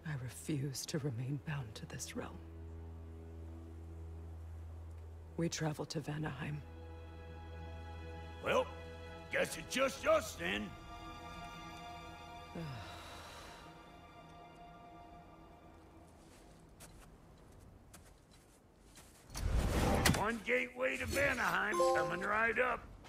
I refuse to remain bound to this realm. We travel to Vanaheim. Well, guess it's just us then. One gateway to Vanaheim coming right up.